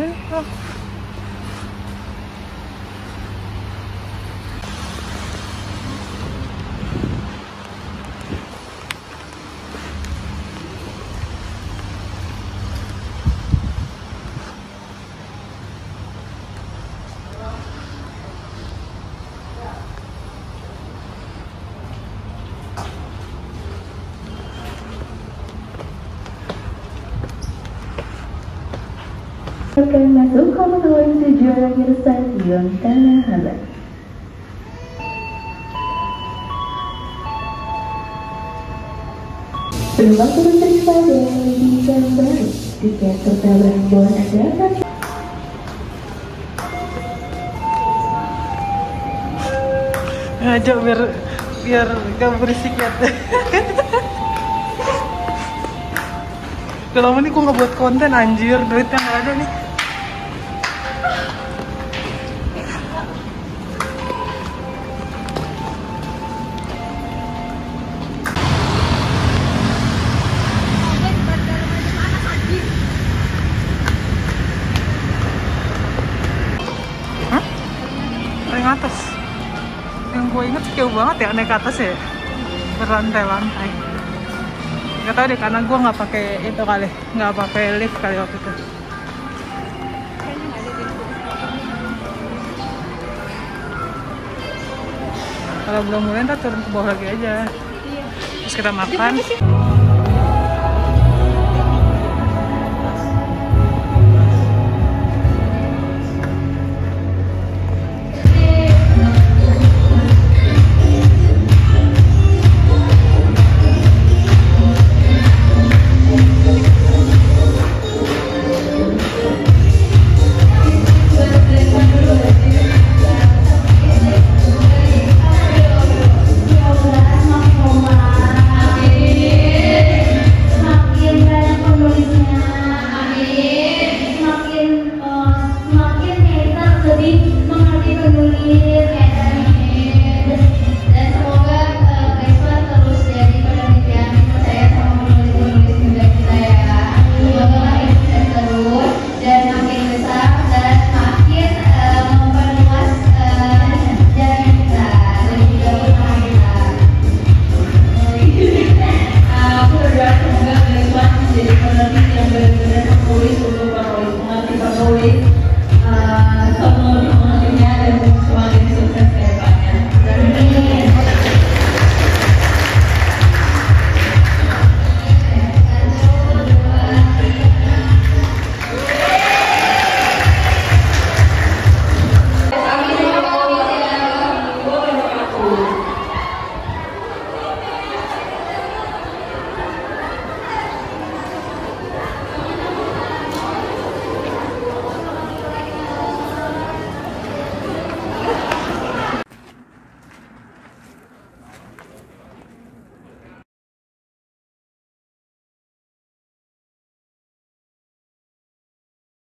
Oh. Akan masuk menuju tujuan akhir stasiun Tanah Abang. Penumpang turun berpada di jam baru. Tiket serta barang bawaan Anda akan ngajak biar gak berisik ya. Udah lama nih gue gak buat konten anjir, duitnya gak ada nih. Hah? Naik atas. Yang gue inget jauh banget ya naik atas ya, berlantai-lantai. Gak tau deh karena gue nggak pakai itu kali, nggak pakai lift kali waktu itu. Kalau belum mulai ntar turun ke bawah lagi aja. Terus kita makan.